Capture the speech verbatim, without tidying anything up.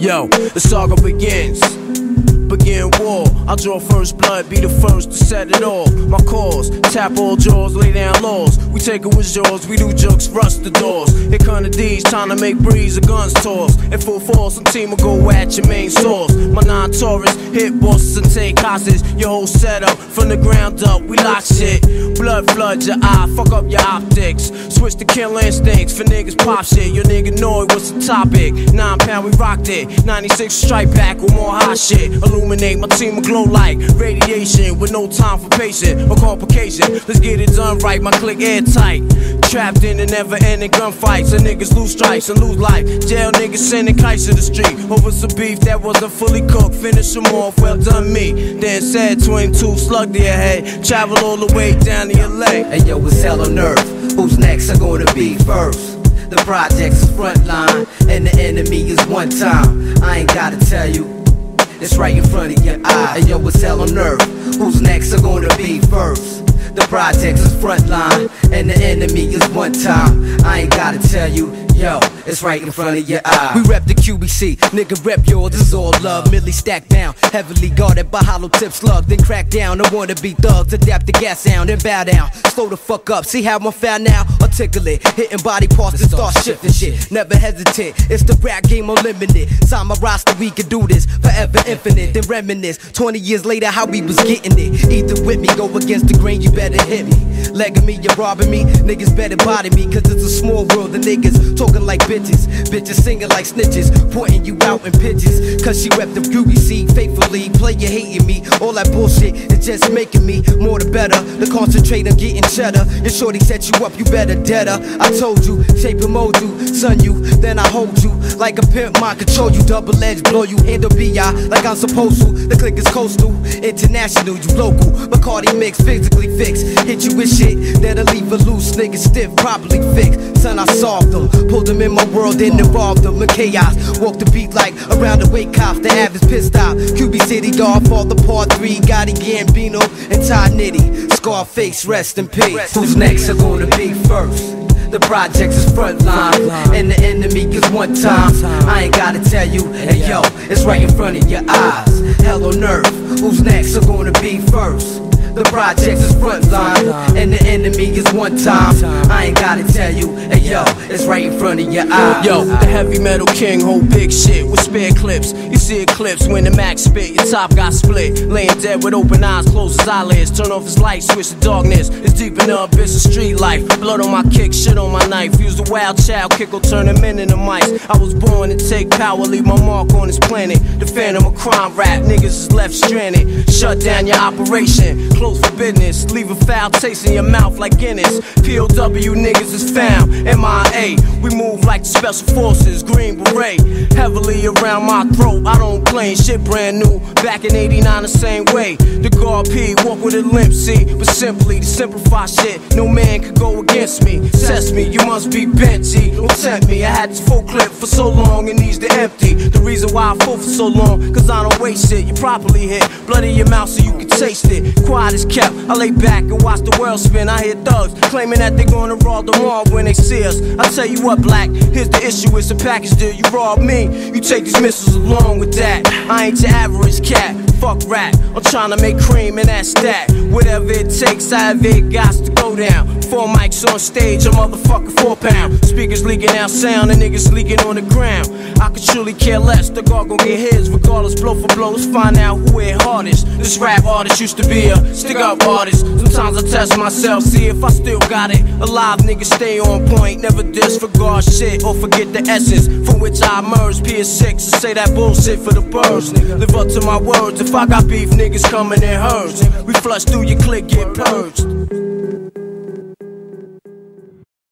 Yo, the saga begins. Begin war, I draw first blood, be the first to set it off. My cause, tap all jaws, lay down laws. We take it with yours, we do jokes, rust the doors. Here come the D's, trying to make breeze, the guns toss. In full force, some team will go at your main source. My non-Taurus, hit bosses and take hostages. Your whole setup, from the ground up, we lock shit. Blood flood your eye, fuck up your optics. Switch to kill instincts, for niggas pop shit. Your nigga know it, what's the topic? Nine pound, we rocked it. ninety-six strike back with more hot shit. Illuminate, my team will glow like radiation with no time for patience or complication. Let's get it done right, my click airtight. Trapped in the never-ending gunfights, and niggas lose stripes and lose life. Jail niggas sending kites to the street over some beef that wasn't fully cooked. Finish them off, well done me. Then said twenty-two slug to your head. Travel all the way down to L A. Hey yo, it's hell on earth. Who's next are gonna be first? The project's is front line, and the enemy is one time. I ain't gotta tell you, it's right in front of your eye. Hey yo, it's hell on earth. Who's next are gonna be first? The project's is front line, and the enemy is one time. I ain't gotta tell you, yo, it's right in front of your eye. We rep the Q B C, nigga rep yours, this is all love. Millie stacked down, heavily guarded by hollow tip slug. Then crack down, I wanna be thugs, adapt the gas sound, then bow down. Slow the fuck up, see how I'm found now? Articulate, hitting body parts and start shifting shit. Never hesitate, it's the rap game unlimited. Sign my roster, we can do this, forever infinite. Then reminisce, twenty years later how we was getting it. Either with me, go against the grain, you better hit me. Legging me, you're robbing me, niggas better body me. Cause it's a small world, the niggas talking like bitches. Bitches singing like snitches, pointing you out in pitches. Cause she rep the Q B C faithfully. Play you hating me, all that bullshit is just making me more the better. To concentrate on getting cheddar. Your shorty set you up, you better dead her. I told you, shape and mold you, son you, then I hold you. Like a pimp, mind control you, double edge, blow you, handle B I like I'm supposed to. The click is coastal, international, you local. Bacardi mix, physically fixed. Hit you with shit that'll leave a loose nigga stiff, properly fixed. Son, I solved them, pulled them in my world, didn't involve them in chaos. Walk the beat like around the wake cops, the average pissed off. Q B City, Godfather, Part three, Gotti, Gambino, and Ty Nitty. Scarface, rest in peace. Who's next are gonna be first? The projects is front line, and the enemy is one time. I ain't gotta tell you, hey yo, it's right in front of your eyes. Hell on earth, who's next are gonna be first? The projects is front line, and the enemy is one time. I ain't gotta tell you, hey yo, it's right in front of your eyes. Yo, the heavy metal king hold big shit with spare clips. You see eclipse when the max spit, your top got split. Laying dead with open eyes, close his eyelids. Turn off his light, switch to darkness. It's deep in the abyss of street life. Blood on my kick, shit on my knife. Use the wild child, kick will turn them into mice. I was born to take power, leave my mark on this planet. The phantom of crime rap, niggas is left stranded. Shut down your operation, close for business. Leave a foul taste in your mouth like Guinness. P O W niggas is found, M I A. We move like the special forces, green beret. Heavily around my throat, I don't claim shit brand new. Back in eighty-nine the same way. The guard P, walk with a limp, see. But simply to simplify shit, no man could go against me. Test me, you must be bent, G. Don't tempt me, I had this full clip for so long, it needs to empty. The reason why I full for so long, cause I don't waste it. You properly hit, blood in your mouth so you can taste it. Quiet is kept, I lay back and watch the world spin. I hear thugs claiming that they gonna rob the mob when they see us. I tell you what, black, here's the issue, it's a package deal. You rob me, you take these missiles along with that. I ain't your average cat, fuck rap. I'm trying to make cream and that's that. Whatever it takes, however it got to go down. Four mics on stage, a motherfucking four pound. Speakers leaking out sound and niggas leaking on the ground. I could truly care less, the guard gon' get his. Regardless, blow for blow, let's find out who hit hardest. This rap artist used to be a stick up artist. Sometimes I test myself, see if I still got it. Alive niggas stay on point, never disregard shit or forget the essence from which I emerged. P S six and say that bullshit for the birds. Live up to my words, if I got beef, niggas coming in herds. We flush through your clique, get purged.